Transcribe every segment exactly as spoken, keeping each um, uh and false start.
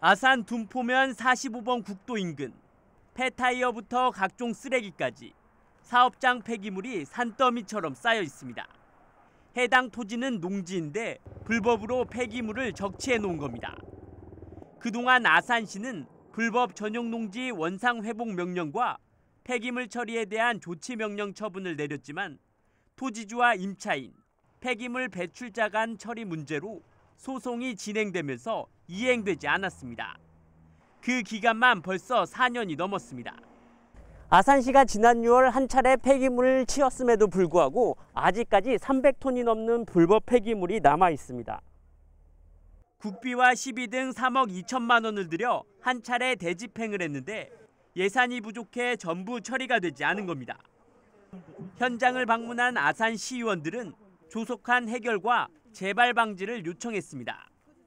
아산 둔포면 사십오 번 국도 인근 폐타이어부터 각종 쓰레기까지 사업장 폐기물이 산더미처럼 쌓여 있습니다. 해당 토지는 농지인데 불법으로 폐기물을 적치해 놓은 겁니다. 그동안 아산시는 불법 전용 농지 원상 회복 명령과 폐기물 처리에 대한 조치 명령 처분을 내렸지만 토지주와 임차인, 폐기물 배출자 간 처리 문제로 소송이 진행되면서 이행되지 않았습니다. 그 기간만 벌써 사 년이 넘었습니다. 아산시가 지난 유월 한 차례 폐기물을 치웠음에도 불구하고 아직까지 삼백 톤이 넘는 불법 폐기물이 남아 있습니다. 국비와 시비 등 삼억 이천만 원을 들여 한 차례 대집행을 했는데 예산이 부족해 전부 처리가 되지 않은 겁니다. 현장을 방문한 아산 시의원들은 조속한 해결과 재발 방지를 요청했습니다.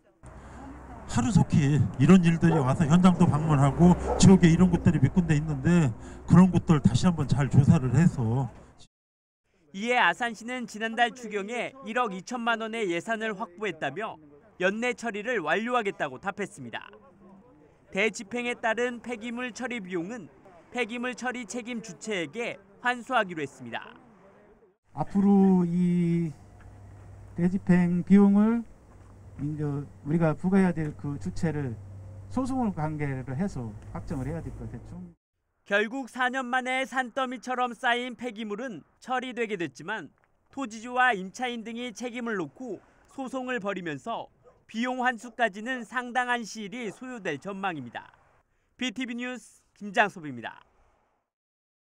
하루속히 이런 일들이 와서 현장도 방문하고 지역에 이런 곳들이 몇 군데 있는데 그런 곳들 다시 한번 잘 조사를 해서. 이에 아산시는 지난달 추경에 일억 이천만 원의 예산을 확보했다며 연내 처리를 완료하겠다고 답했습니다. 대집행에 따른 폐기물 처리 비용은 폐기물 처리 책임 주체에게 환수하기로 했습니다. 앞으로 이 대집행 비용을 이제 우리가 부과해야 될 그 주체를 소송을 관계를 해서 확정을 해야 될 것 같아요. 결국 사 년 만에 산더미처럼 쌓인 폐기물은 처리되게 됐지만 토지주와 임차인 등이 책임을 놓고 소송을 벌이면서 비용 환수까지는 상당한 시일이 소요될 전망입니다. 비티비 뉴스 김장섭입니다.